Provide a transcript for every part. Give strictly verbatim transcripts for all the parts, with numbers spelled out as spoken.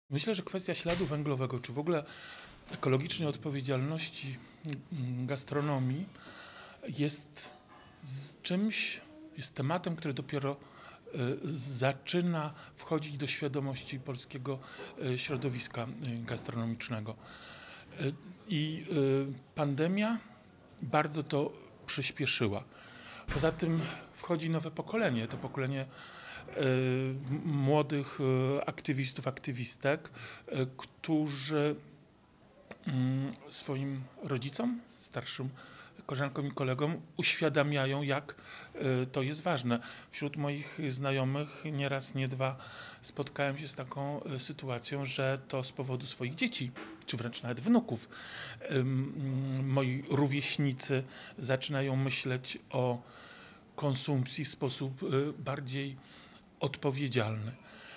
Myślę, że kwestia śladu węglowego, czy w ogóle ekologicznej odpowiedzialności gastronomii jest z czymś, jest tematem, który dopiero zaczyna wchodzić do świadomości polskiego środowiska gastronomicznego. I pandemia bardzo to przyspieszyła. Poza tym wchodzi nowe pokolenie, to pokolenie młodych aktywistów, aktywistek, którzy swoim rodzicom, starszym koleżankom i kolegom uświadamiają, jak to jest ważne. Wśród moich znajomych nie raz, nie dwa spotkałem się z taką sytuacją, że to z powodu swoich dzieci, czy wręcz nawet wnuków, moi rówieśnicy zaczynają myśleć o konsumpcji w sposób bardziej odpowiedzialny.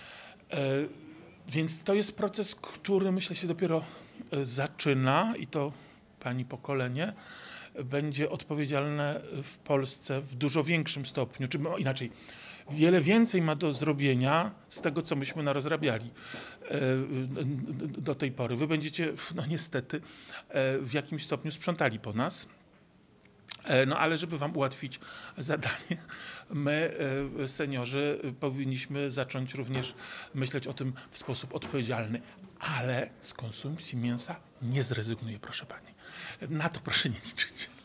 Więc to jest proces, który myślę się dopiero zaczyna i to pani pokolenie będzie odpowiedzialne w Polsce w dużo większym stopniu, czy inaczej, wiele więcej ma do zrobienia z tego, co myśmy narozrabiali do tej pory. Wy będziecie, no niestety, w jakimś stopniu sprzątali po nas. No ale żeby wam ułatwić zadanie, my, seniorzy, powinniśmy zacząć również myśleć o tym w sposób odpowiedzialny. Ale z konsumpcji mięsa nie zrezygnuję, proszę pani. Na to proszę nie liczyć.